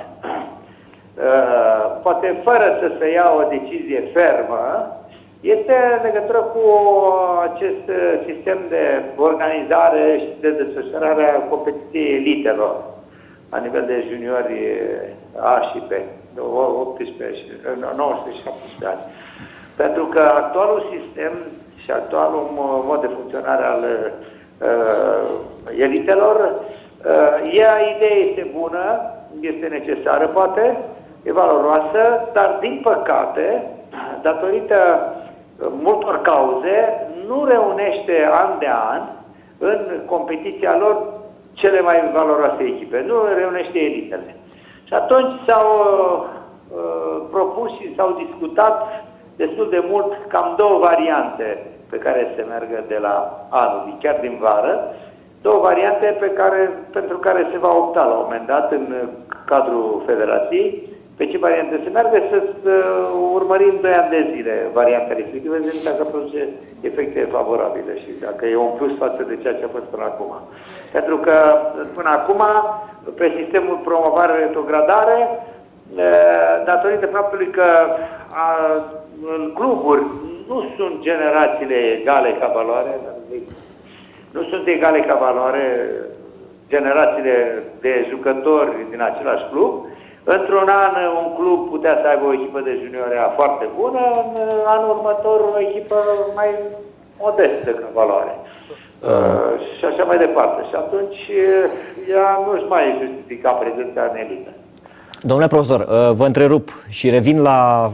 poate fără să se ia o decizie fermă, este în legătură cu acest sistem de organizare și de desfășurare a competiției elitelor la nivel de juniori A și B, 18 și 19 și 17 ani. Pentru că actualul sistem și actualul mod de funcționare al elitelor, ideea este bună, este necesară poate, e valoroasă, dar din păcate, datorită multor cauze, nu reunește an de an în competiția lor cele mai valoroase echipe, nu reunește elitele. Și atunci s-au propus și s-au discutat destul de mult cam două variante pe care se meargă de la anul, chiar din vară, două variante pentru care se va opta la un moment dat în cadrul Federației. Pe ce variante se meargă, să urmărim 2 ani de zile varianta respectivă, vedem dacă produce efecte favorabile și dacă e un plus față de ceea ce a fost până acum. Pentru că până acum, pe sistemul promovare-retrogradare, datorită faptului că în cluburi nu sunt generațiile egale ca valoare, nu sunt egale ca valoare generațiile de jucători din același club. Într-un an, un club putea să aibă o echipă de juniorea foarte bună, în anul următor o echipă mai modestă ca valoare. Și așa mai departe. Și atunci ea nu-și mai justifica prezența în elită. Domnule profesor, vă întrerup și revin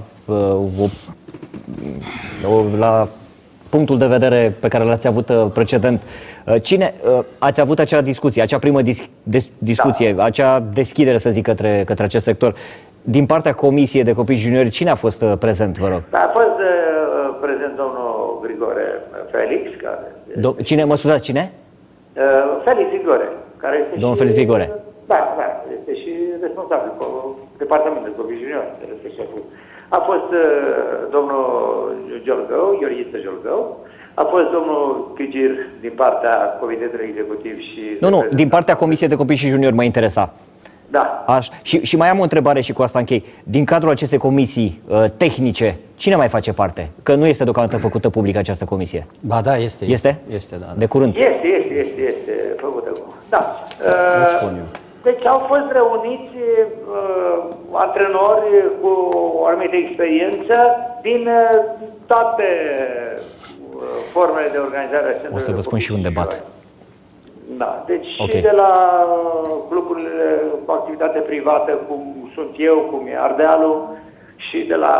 la punctul de vedere pe care l-ați avut precedent. Cine ați avut acea discuție, acea primă discuție, da, acea deschidere, să zic, către acest sector? Din partea Comisiei de Copii Juniori, cine a fost prezent, vă rog? Da, a fost prezent domnul Grigore Felix. Cine, mă scuzați, cine? Felix Grigore. Care este domnul Felix Grigore. Da, este și responsabil cu Departamentul Copii Juniori. A fost domnul Giolgău, Ioriță Giolgău, a fost domnul Chigir din partea Comitetului Executiv și... Nu, din partea Comisiei de Copii și Juniori mă interesa. Da. Și mai am o întrebare și cu asta închei. Din cadrul acestei comisii tehnice, cine mai face parte? Că nu este deocamdată făcută publică această comisie. Ba da, este. Este? Este, da. De curând? Este făcută. Da. Deci au fost reuniți antrenori cu o anumită experiență din toate formele de organizare a centrului. O să vă spun și un debat. Da, deci okay. Și de la cluburile cu activitate privată, cum sunt eu, cum e Ardealul, și de la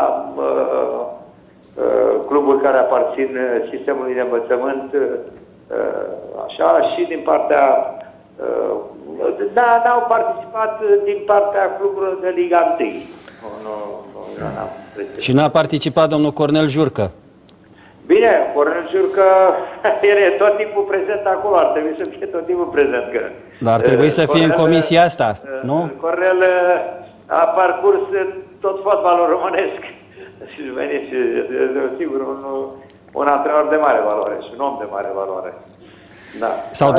cluburi care aparțin sistemului de învățământ, așa, și din partea... Da, n-au participat din partea cluburilor de Liga 1. Și n-a participat domnul Cornel Jurcă. Bine, Cornel Jurcă e tot timpul prezent acolo, ar trebui să fie tot timpul prezent. Dar ar trebui să fie în comisia asta, nu? Cornel a parcurs tot fotbalul românesc și juvenil și, sigur, un antrenor de mare valoare și un om de mare valoare. Da. Sau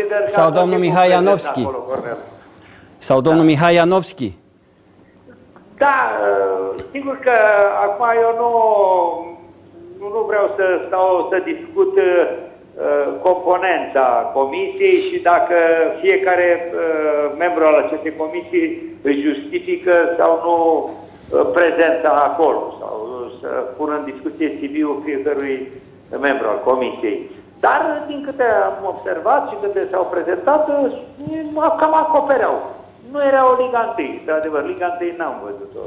domnul Mihai Ianovski. Sau domnul Mihai Ianovski. Da, sigur că acum eu nu vreau să stau să discut componența comisiei și dacă fiecare membru al acestei comisii își justifică sau nu prezența acolo sau să pună în discuție CV-ul fiecărui membru al comisiei. Dar din câte am observat și câte s-au prezentat, cam acopereau. Nu era o Liga 1, într-adevăr, Liga 1 n-am văzut-o.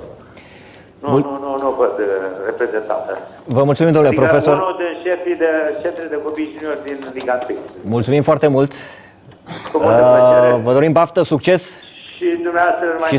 Nu văd reprezentată. Vă mulțumim, domnule profesor. Unul din șefii de centre de copii juniori din Liga 1. Mulțumim foarte mult. Cu multă plăcere. Vă dorim baftă, succes Și dumneavoastră și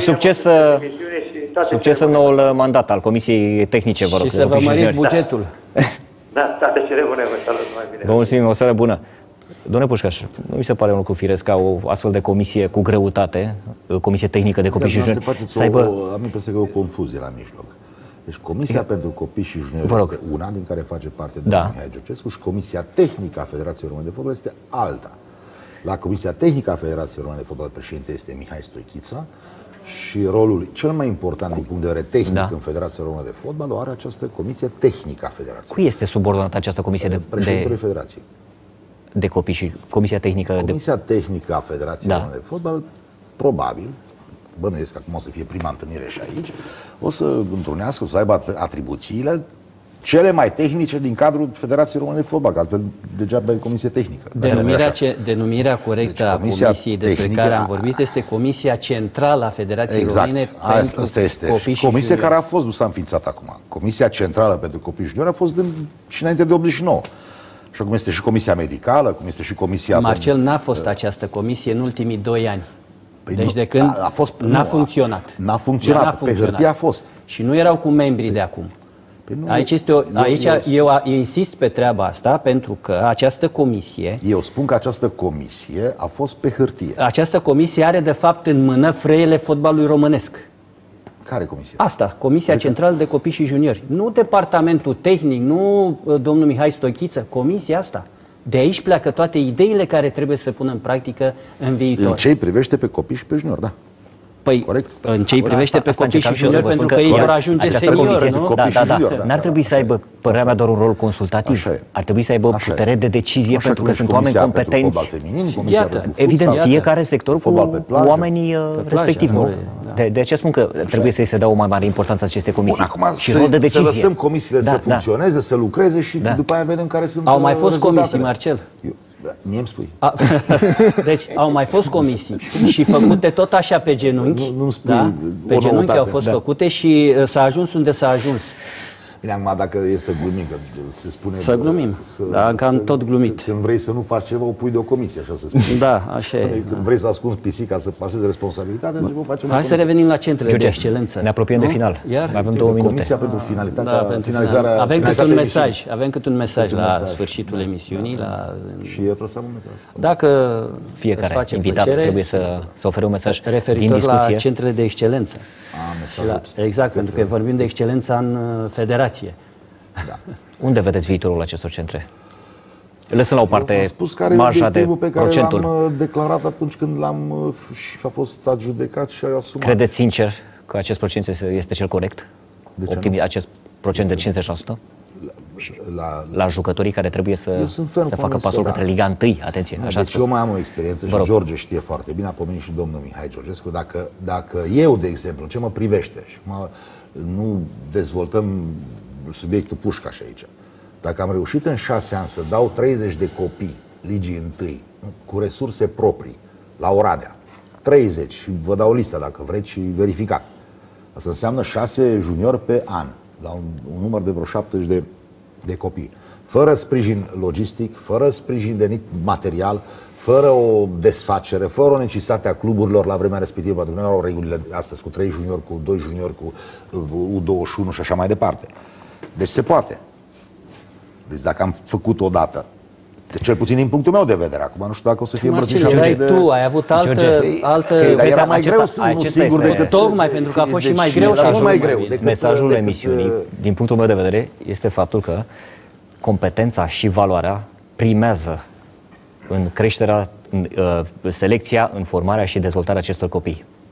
succes în noul mandat al Comisiei Tehnice, vă rog. Și să vă măriți bugetul. Da, toate cele bune, vă salut, mai bine. Vă mulțumim, o seară bună. Domnule Pușcaș, nu mi se pare un lucru firesc ca o astfel de comisie cu greutate, comisie tehnică de copii și juniori, să aibă... Am impresia că e o confuzie la mijloc. Deci Comisia pentru Copii și Juniori este una, din care face parte domnul Mihai Georgescu, și Comisia Tehnică a Federației Române de Fotbal este alta. La Comisia Tehnică a Federației Române de Fotbal, președinte este Mihai Stoichița și rolul cel mai important din punct de vedere tehnic în Federația Română de Fotbal o are această Comisie Tehnică a Federației. Cui este subordonată această comisie președintelui Federației de copii și Comisia Tehnică Comisia Tehnică a Federației Române de Fotbal, probabil, bănuiesc că acum o să fie prima întâlnire și aici, o să întrunească, o să aibă atribuțiile cele mai tehnice din cadrul Federației Române de Fotbal, că altfel degeaba e Comisie Tehnică. Denumirea corectă a comisiei despre care am vorbit este Comisia Centrală a Federației Române pentru Copii și Comisia care a fost, nu s-a înființat acum. Comisia Centrală pentru Copii și Juniori a fost și înainte de 89. Așa cum este și Comisia Medicală, cum este și Comisia... Marcel, n-a fost această comisie în ultimii 2 ani. Deci de când n-a funcționat. N-a funcționat, pe hârtie a fost. Și nu erau cu membrii de acum. Aici eu insist pe treaba asta, pentru că această comisie... Eu spun că această comisie a fost pe hârtie. Această comisie are de fapt în mână freele fotbalului românesc. Care comisie? Asta, Comisia Centrală de Copii și Juniori. Nu departamentul tehnic, nu domnul Mihai Stoichiță, comisia asta. De aici pleacă toate ideile care trebuie să pună în practică în viitor. În ce îi privește pe copii și pe juniori, da. Păi, corect? În ce îi privește pe copii și juniori, pentru că ei vor ajunge seniori, nu? N-ar trebui să aibă, părerea mea, doar un rol consultativ. Ar trebui să aibă putere de decizie, pentru că sunt oameni competenți. Evident, fiecare sector cu oamenii respectivi, nu? De aceea spun că trebuie să-i se dea o mai mare importanță acestei comisii. Și rol de decizie. Să lăsăm comisiile să funcționeze, să lucreze și după aia vedem care sunt. Au mai fost comisii, Marcel? Mie îmi spui. Deci au mai fost comisii și făcute tot așa pe genunchi. Nu spui pe genunchi au fost făcute și s-a ajuns unde s-a ajuns. Bine, acum dacă e să glumim, că se spune... Să glumim, că am tot glumit. Când vrei să nu faci ceva, o pui de o comisie, așa să spune. Da, așa e. Când vrei să ascunzi pisica, să pasezi responsabilitatea, deci vă facem. Hai să revenim la centrele de excelență. Ne apropiem de final. Mai avem 2 minute. Comisia pentru finalizarea... Avem cât un mesaj la sfârșitul emisiunii. Și eu trebuie să am un mesaj. Dacă fiecare invitat trebuie să ofere un mesaj referitor la centrele de excelență. Exact, pentru că vorbim de excelența în federație. Da. Unde vedeți viitorul acestor centre? Lăsând la o parte marja de procentul. L-am declarat atunci când și a fost adjudecat și a asumat. Credeți sincer că acest procent este cel corect? Acest procent de 50%? La jucătorii care trebuie să facă pasul către Liga 1, atenție. Deci eu mai am o experiență și George știe foarte bine, a pomenit și domnul Mihai Georgescu, dacă eu, de exemplu, ce mă privește, și nu dezvoltăm subiectul Pușcaș aici, dacă am reușit în 6 ani să dau 30 de copii Ligii 1 cu resurse proprii la Oradea, 30, și vă dau lista dacă vreți și verificat, asta înseamnă 6 juniori pe an, la un număr de vreo 70 de copii, fără sprijin logistic, fără sprijin de material, fără o desfacere, fără o necesitate a cluburilor la vremea respectivă, pentru că nu erau regulile astăzi cu 3 juniori, cu 2 juniori, cu U21 și așa mai departe. Deci se poate. Deci dacă am făcut odată, de cel puțin din punctul meu de vedere, acum nu știu dacă o să fie îmbrățișat de... Tu ai avut altă... Dar era mai greu să nu sigur decât... Tocmai pentru că a fost și mai greu și mai greu. Mesajul emisiunii, din punctul meu de vedere, este faptul că competența și valoarea primează în creșterea, în selecția, în formarea și dezvoltarea acestor copii.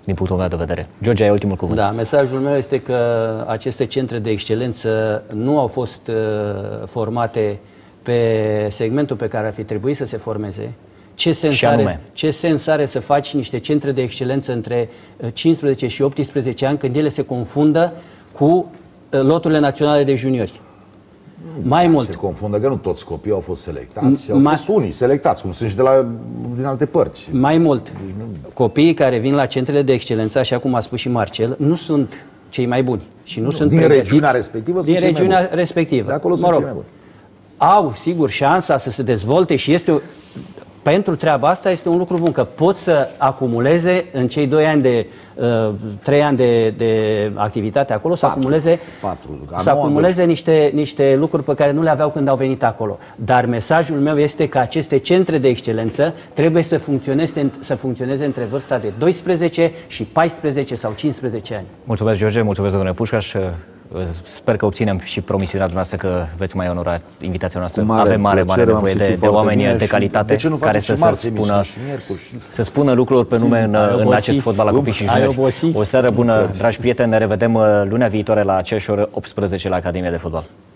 din punctul meu de vedere. George, ai ultimul cuvânt. Da, mesajul meu este că aceste centre de excelență nu au fost formate pe segmentul pe care ar fi trebuit să se formeze. Ce sens are să faci niște centre de excelență între 15 și 18 ani când ele se confundă cu loturile naționale de juniori? Mai mult. Se confundă că nu toți copiii au fost selectați, au fost unii selectați, cum sunt și din alte părți. Mai mult, copiii care vin la centrele de excelență, așa cum a spus și Marcel, nu sunt cei mai buni și nu sunt din regiunea respectivă. Din regiunea respectivă. De acolo sunt cei mai buni. Au, sigur, șansa să se dezvolte și pentru treaba asta este un lucru bun, că pot să acumuleze în cei 2 ani 3 ani de activitate acolo, să acumuleze niște lucruri pe care nu le aveau când au venit acolo. Dar mesajul meu este că aceste centre de excelență trebuie să funcționeze între vârsta de 12 și 14 sau 15 ani. Mulțumesc, George, mulțumesc, domnule Pușcaș. Sper că obținem și promisiunea dumneavoastră că veți mai onora invitația noastră. Avem mare nevoie de oameni de calitate care să spună lucruri pe nume în acest fotbal la copii și juniori. O seară bună, dragi prieteni, ne revedem lunea viitoare la aceeași oră 18 la Academia de Fotbal.